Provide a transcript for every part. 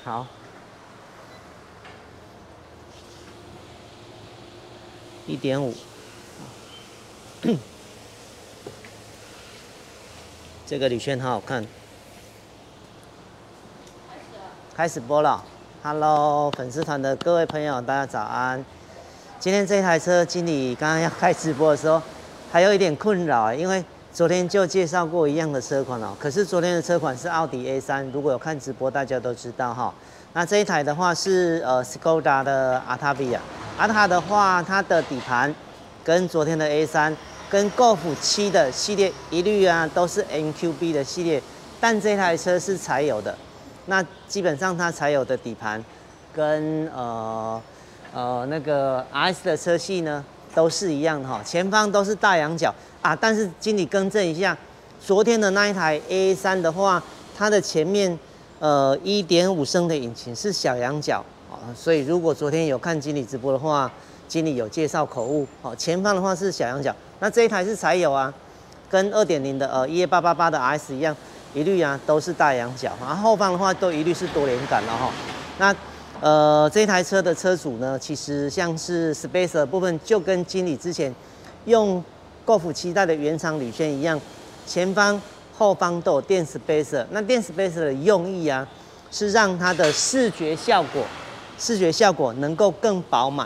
好，1.5，这个铝圈好好看。开始播了 ，Hello， 粉丝团的各位朋友，大家早安。今天这台车，经理刚刚要开直播的时候，还有一点困扰，因为昨天就介绍过一样的车款哦。可是昨天的车款是奥迪 A3， 如果有看直播，大家都知道哈。那这一台的话是Skoda 的 Octavia， 的话，它的底盘跟昨天的 A3 跟 Golf 7的系列一律啊都是 MQB 的系列，但这台车是柴油的。那基本上它柴油的底盘跟那个 RS 的车系呢都是一样的哈，前方都是大仰角啊。但是经理更正一下，昨天的那一台 A3 的话，它的前面1.5升的引擎是小仰角啊，所以如果昨天有看经理直播的话，经理有介绍口误哦。前方的话是小仰角，那这一台是柴油啊，跟2.0的18888的 RS 一样。一律啊都是大仰角，然后后方的话都一律是多连杆了哈。那这台车的车主呢，其实像是 Spacer 的部分，就跟经理之前用 Golf 7代的原厂铝圈一样，前方、后方都有电 Spacer。那电 Spacer 的用意啊，是让它的视觉效果能够更饱满。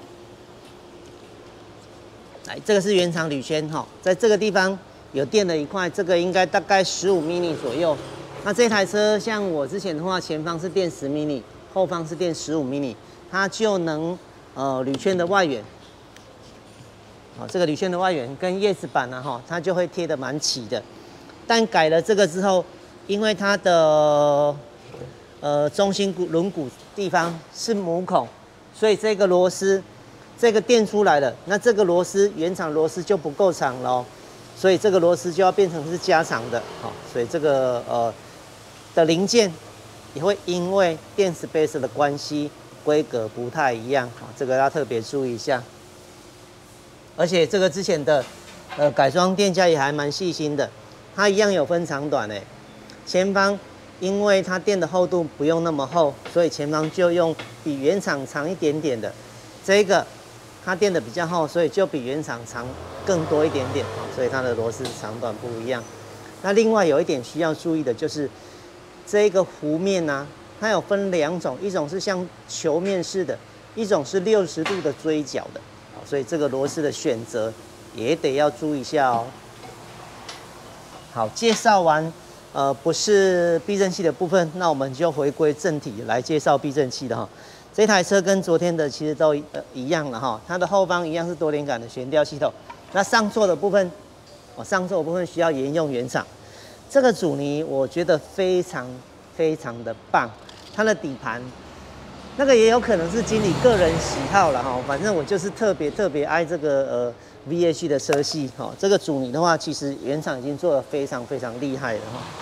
来，这个是原厂铝圈哈，在这个地方。有垫了一块，这个应该大概15 mini 左右。那这台车像我之前的话，前方是垫10 mini， 后方是垫15 mini， 它就能铝圈的外缘，好，这个铝圈的外缘跟叶子板啊哈，它就会贴得蛮齐的。但改了这个之后，因为它的中心轮毂地方是母孔，所以这个螺丝这个垫出来了，那这个螺丝原厂螺丝就不够长了哦。所以这个螺丝就要变成是加长的，好，所以这个的零件也会因为电 Spacer 的关系规格不太一样，好，这个要特别注意一下。而且这个之前的改装店家也还蛮细心的，它一样有分长短诶。前方因为它垫的厚度不用那么厚，所以前方就用比原厂长一点点的这个。它垫的比较厚，所以就比原厂长更多一点点，所以它的螺丝长短不一样。那另外有一点需要注意的就是，这个弧面啊，它有分2种，一种是像球面式的，一种是60度的锥角的，所以这个螺丝的选择也得要注意一下哦。好，介绍完不是避震器的部分，那我们就回归正题来介绍避震器的哈。这台车跟昨天的其实都一样了哈，它的后方一样是多连杆的悬吊系统。那上座的部分，上座的部分需要沿用原厂。这个阻尼我觉得非常的棒，它的底盘，那个也有可能是经理个人喜好了哈，反正我就是特别爱这个VH 的车系哈。这个阻尼的话，其实原厂已经做得非常厉害了哈。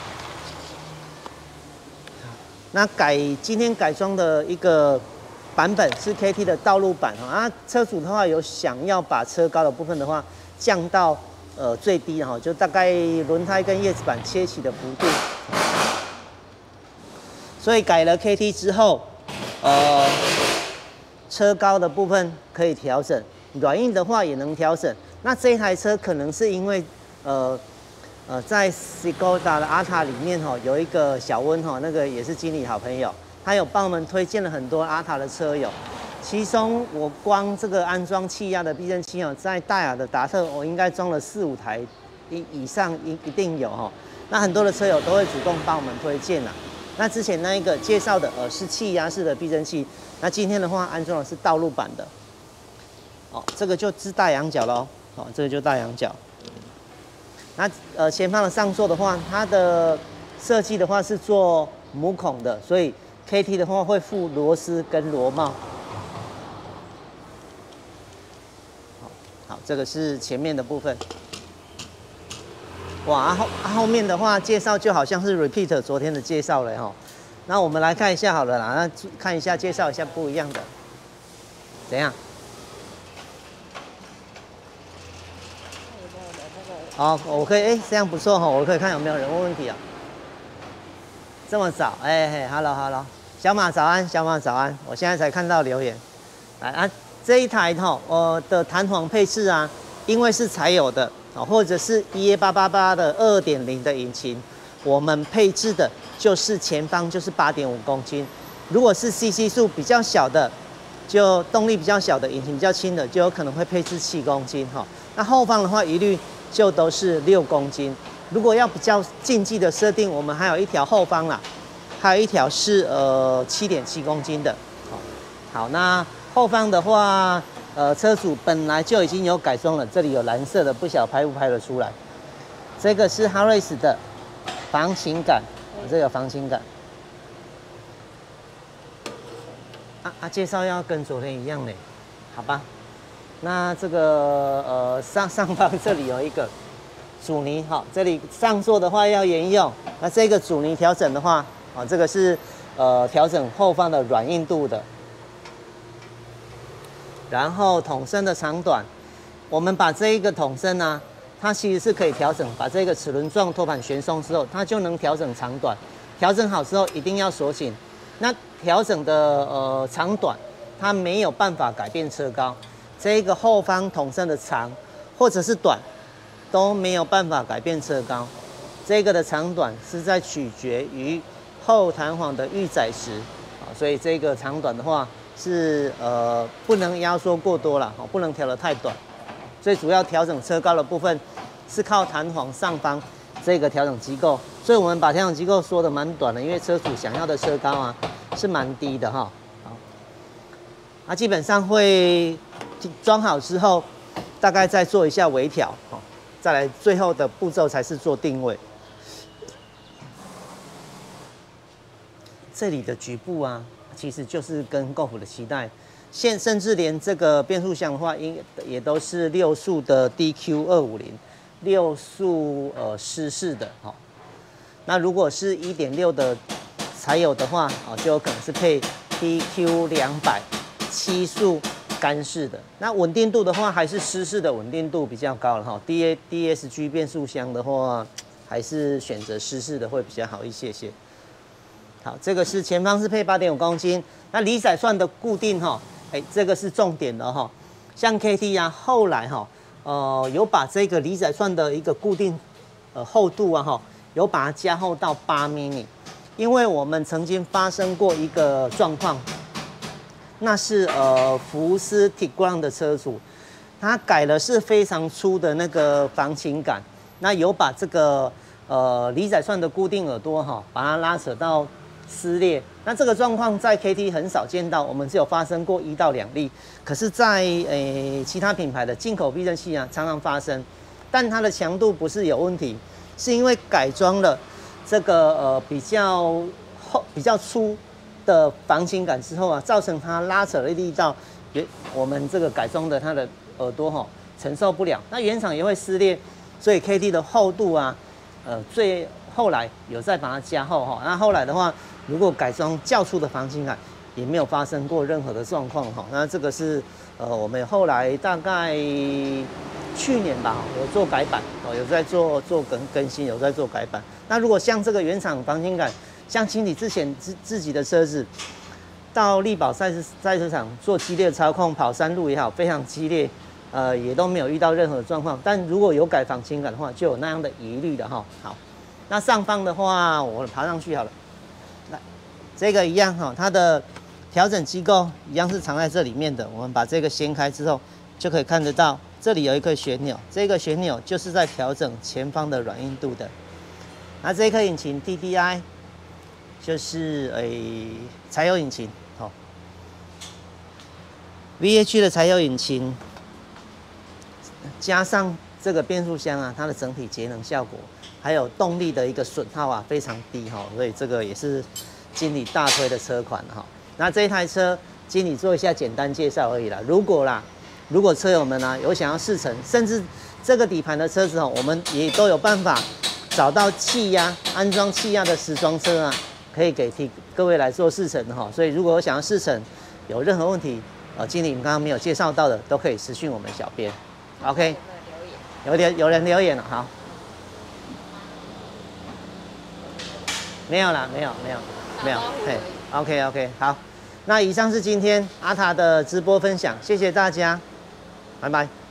那今天改装的一个版本是 KT 的道路版啊，车主的话有想要把车高的部分的话降到最低哈，就大概轮胎跟叶子板切齐的幅度。所以改了 KT 之后，车高的部分可以调整，软硬的话也能调整。那这一台车可能是因为在 Skoda 的 Alta 里面哈，有一个小温哈，那个也是经理好朋友，他有帮我们推荐了很多 Alta 的车友，其中我光这个安装气压的避震器哦，在大雅的达特我应该装了4、5台以上一定有哈。那很多的车友都会主动帮我们推荐啦。那之前那一个介绍的是气压式的避震器，那今天的话安装的是道路版的，哦，这个就是大仰角咯，哦，这个就大仰角。那前方的上座的话，它的设计的话是做母孔的，所以 KT 的话会附螺丝跟螺帽。好，这个是前面的部分。哇，后面的话介绍就好像是 repeat 昨天的介绍了哈。那我们来看一下好了啦，那看一下介绍一下不一样的，怎样？好，我可以，这样不错哈，我可以看有没有人问问题啊。这么早，嘿 ，hello， 小马早安，小马早安，我现在才看到留言。来啊，这一台的弹簧配置啊，因为是柴油的或者是 EA888的2.0的引擎，我们配置的就是前方就是8.5公斤。如果是 CC 数比较小的，就动力比较小的，引擎比较轻的，就有可能会配置7公斤那后方的话，一律就都是6公斤。如果要比较竞技的设定，我们还有一条后方啦，还有一条是7.7公斤的。好，那后方的话，车主本来就已经有改装了，这里有蓝色的，不晓得拍不拍得出来。这个是 Harris 的防倾杆，这个防倾杆。介绍要跟昨天一样呢，好吧？那这个上方这里有一个阻尼，这里上座的话要沿用。那这个阻尼调整的话，这个是调整后方的软硬度的。然后筒身的长短，我们把这一个筒身呢，它其实是可以调整，把这个齿轮状托盘旋松之后，它就能调整长短。调整好之后一定要锁紧。那调整的长短，它没有办法改变车高。这个后方筒身的长或者是短，都没有办法改变车高。这个的长短是在取决于后弹簧的预载时所以这个长短的话是不能压缩过多了不能调得太短。最主要调整车高的部分是靠弹簧上方这个调整机构，所以我们把调整机构缩得蛮短的，因为车主想要的车高啊是蛮低的好，基本上会装好之后，大概再做一下微调再来最后的步骤才是做定位。这里的局部啊，其实就是跟Golf的期待，甚至连这个变速箱的话，也都是6速的 DQ250，6速湿式的那如果是 1.6 的柴油的话就有可能是配 DQ200 7速干式的。那稳定度的话，还是湿式的稳定度比较高了DSG 变速箱的话，还是选择湿式的会比较好一些些。好，这个是前方是配 8.5 公斤。那离载算的固定这个是重点的像 KT 啊，后来有把这个离载算的一个固定厚度啊有把它加厚到8 mm， 因为我们曾经发生过一个状况，那是福斯 Tiguan 的车主，他改了是非常粗的那个防倾杆，那有把这个离载算的固定耳朵把它拉扯到撕裂。那这个状况在 KT 很少见到，我们只有发生过1到2例，可是在其他品牌的进口避震器啊常常发生，但它的强度不是有问题，是因为改装了这个比较粗的防倾杆之后啊，造成它拉扯的力道，我们这个改装的它的耳朵承受不了，那原厂也会撕裂，所以 KT 的厚度啊，最后来有再把它加厚那后来的话，如果改装较粗的防倾杆，也没有发生过任何的状况那这个是我们后来大概去年吧有做改版有在做更新，有在做改版。那如果像这个原厂防倾杆，像经理之前自己的车子到力宝赛车场做激烈操控，跑山路也好，非常激烈，也都没有遇到任何状况。但如果有改防倾杆的话，就有那样的疑虑的好，那上方的话，我爬上去好了。来，这个一样它的调整机构一样是藏在这里面的。我们把这个掀开之后，就可以看得到，这里有一颗旋钮，这个旋钮就是在调整前方的软硬度的。那这颗引擎 TDI 就是柴油引擎VH 的柴油引擎，加上这个变速箱啊，它的整体节能效果，还有动力的一个损耗啊非常低所以这个也是经理大推的车款那这一台车经理做一下简单介绍而已啦。如果车友们有想要试乘，甚至这个底盘的车子我们也都有办法找到气压安装气压的时装车啊，可以给各位来做试乘所以如果有想要试乘，有任何问题经理刚刚没有介绍到的，都可以私讯我们小编。OK， 有人留言了，好，没有啦，没有，嘿。 OK， 好。那以上是今天阿塔的直播分享，谢谢大家，拜拜。